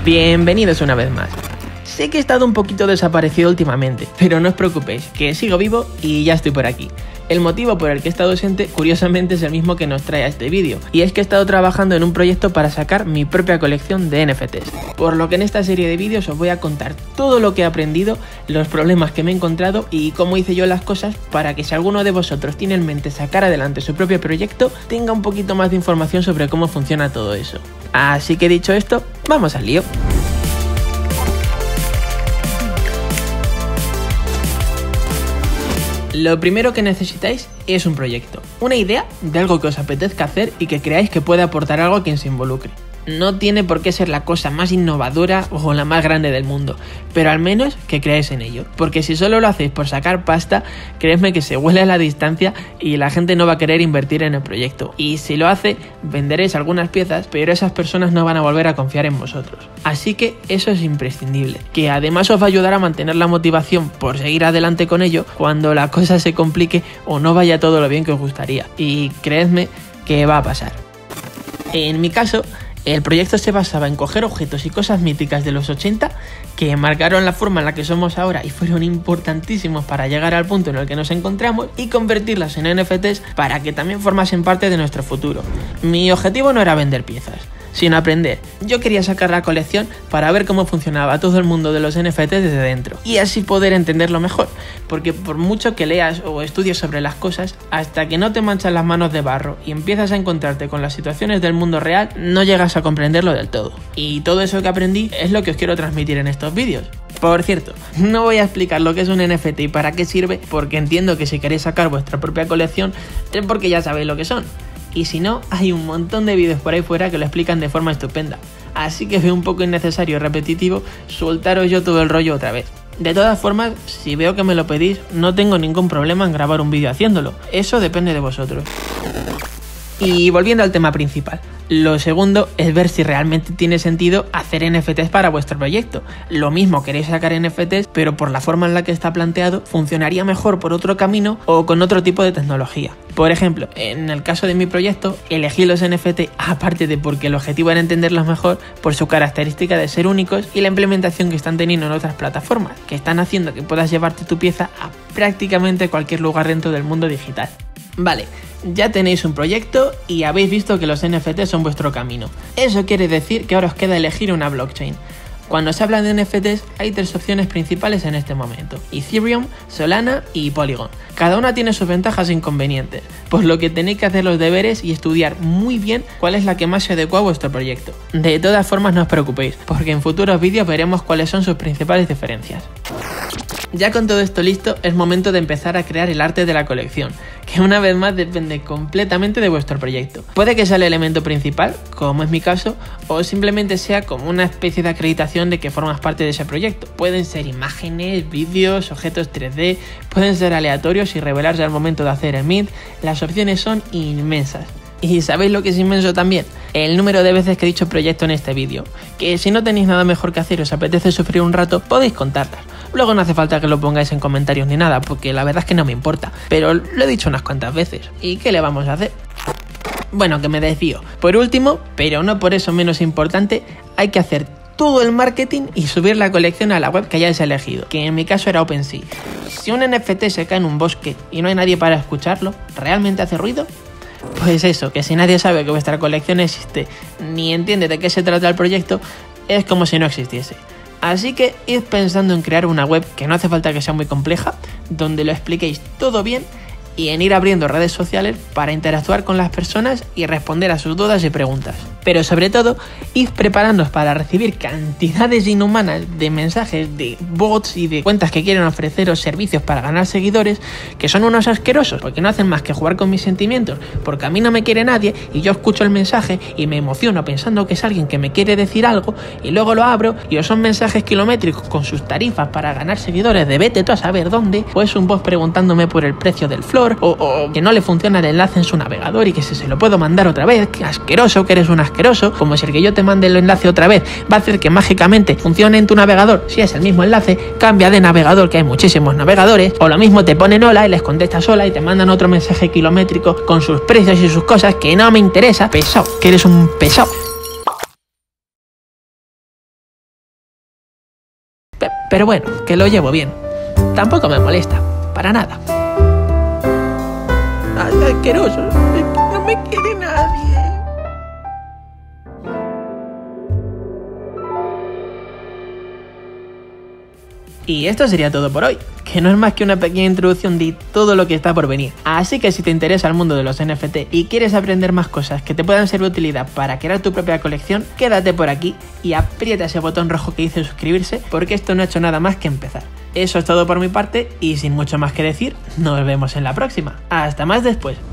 Bienvenidos una vez más. Sé que he estado un poquito desaparecido últimamente, pero no os preocupéis, que sigo vivo y ya estoy por aquí. El motivo por el que he estado ausente, curiosamente, es el mismo que nos trae a este vídeo, y es que he estado trabajando en un proyecto para sacar mi propia colección de NFTs. Por lo que en esta serie de vídeos os voy a contar todo lo que he aprendido, los problemas que me he encontrado y cómo hice yo las cosas para que si alguno de vosotros tiene en mente sacar adelante su propio proyecto, tenga un poquito más de información sobre cómo funciona todo eso. Así que dicho esto, vamos al lío. Lo primero que necesitáis es un proyecto, una idea de algo que os apetezca hacer y que creáis que puede aportar algo a quien se involucre. No tiene por qué ser la cosa más innovadora o la más grande del mundo, pero al menos que creáis en ello, porque si solo lo hacéis por sacar pasta, creedme que se huele a la distancia y la gente no va a querer invertir en el proyecto, y si lo hace, venderéis algunas piezas, pero esas personas no van a volver a confiar en vosotros. Así que eso es imprescindible, que además os va a ayudar a mantener la motivación por seguir adelante con ello cuando la cosa se complique o no vaya todo lo bien que os gustaría, y creedme que va a pasar. En mi caso, el proyecto se basaba en coger objetos y cosas míticas de los 80 que marcaron la forma en la que somos ahora y fueron importantísimos para llegar al punto en el que nos encontramos y convertirlas en NFTs para que también formasen parte de nuestro futuro. Mi objetivo no era vender piezas, sino aprender. Yo quería sacar la colección para ver cómo funcionaba todo el mundo de los NFTs desde dentro y así poder entenderlo mejor, porque por mucho que leas o estudies sobre las cosas, hasta que no te manchas las manos de barro y empiezas a encontrarte con las situaciones del mundo real, no llegas a comprenderlo del todo. Y todo eso que aprendí es lo que os quiero transmitir en estos vídeos. Por cierto, no voy a explicar lo que es un NFT y para qué sirve, porque entiendo que si queréis sacar vuestra propia colección es porque ya sabéis lo que son. Y si no, hay un montón de vídeos por ahí fuera que lo explican de forma estupenda. Así que veo un poco innecesario y repetitivo soltaros yo todo el rollo otra vez. De todas formas, si veo que me lo pedís, no tengo ningún problema en grabar un vídeo haciéndolo. Eso depende de vosotros. Y volviendo al tema principal, lo segundo es ver si realmente tiene sentido hacer NFTs para vuestro proyecto. Lo mismo queréis sacar NFTs, pero por la forma en la que está planteado, funcionaría mejor por otro camino o con otro tipo de tecnología. Por ejemplo, en el caso de mi proyecto, elegí los NFT aparte de porque el objetivo era entenderlos mejor por su característica de ser únicos y la implementación que están teniendo en otras plataformas, que están haciendo que puedas llevarte tu pieza a prácticamente cualquier lugar dentro del mundo digital. Vale, ya tenéis un proyecto y habéis visto que los NFT son vuestro camino. Eso quiere decir que ahora os queda elegir una blockchain. Cuando se habla de NFTs hay tres opciones principales en este momento: Ethereum, Solana y Polygon. Cada una tiene sus ventajas e inconvenientes, por lo que tenéis que hacer los deberes y estudiar muy bien cuál es la que más se adecua a vuestro proyecto. De todas formas, no os preocupéis, porque en futuros vídeos veremos cuáles son sus principales diferencias. Ya con todo esto listo, es momento de empezar a crear el arte de la colección, que una vez más depende completamente de vuestro proyecto. Puede que sea el elemento principal, como es mi caso, o simplemente sea como una especie de acreditación de que formas parte de ese proyecto. Pueden ser imágenes, vídeos, objetos 3D, pueden ser aleatorios y revelarse al momento de hacer el mint. Las opciones son inmensas. ¿Y sabéis lo que es inmenso también? El número de veces que he dicho proyecto en este vídeo, que si no tenéis nada mejor que hacer y os apetece sufrir un rato, podéis contarlas. Luego no hace falta que lo pongáis en comentarios ni nada, porque la verdad es que no me importa, pero lo he dicho unas cuantas veces, ¿y qué le vamos a hacer? Bueno, que me desvío. Por último, pero no por eso menos importante, hay que hacer todo el marketing y subir la colección a la web que hayáis elegido, que en mi caso era OpenSea. Si un NFT se cae en un bosque y no hay nadie para escucharlo, ¿realmente hace ruido? Pues eso, que si nadie sabe que vuestra colección existe ni entiende de qué se trata el proyecto, es como si no existiese. Así que id pensando en crear una web que no hace falta que sea muy compleja, donde lo expliquéis todo bien y en ir abriendo redes sociales para interactuar con las personas y responder a sus dudas y preguntas. Pero sobre todo, id preparándoos para recibir cantidades inhumanas de mensajes de bots y de cuentas que quieren ofreceros servicios para ganar seguidores, que son unos asquerosos, porque no hacen más que jugar con mis sentimientos, porque a mí no me quiere nadie y yo escucho el mensaje y me emociono pensando que es alguien que me quiere decir algo y luego lo abro y o son mensajes kilométricos con sus tarifas para ganar seguidores de vete tú a saber dónde, o es un bot preguntándome por el precio del flor, o que no le funciona el enlace en su navegador y que si se lo puedo mandar otra vez, que asqueroso, que eres un asqueroso, como si el que yo te mande el enlace otra vez va a hacer que mágicamente funcione en tu navegador. Si es el mismo enlace, cambia de navegador, que hay muchísimos navegadores, o lo mismo te ponen hola y les contestas hola y te mandan otro mensaje kilométrico con sus precios y sus cosas que no me interesa. Pesado, que eres un pesado. Pero bueno, que lo llevo bien. Tampoco me molesta, para nada. ¡Ay, asqueroso! No me quiere nadie. Y esto sería todo por hoy, que no es más que una pequeña introducción de todo lo que está por venir. Así que si te interesa el mundo de los NFT y quieres aprender más cosas que te puedan ser de utilidad para crear tu propia colección, quédate por aquí y aprieta ese botón rojo que dice suscribirse, porque esto no ha hecho nada más que empezar. Eso es todo por mi parte y sin mucho más que decir, nos vemos en la próxima. Hasta más después.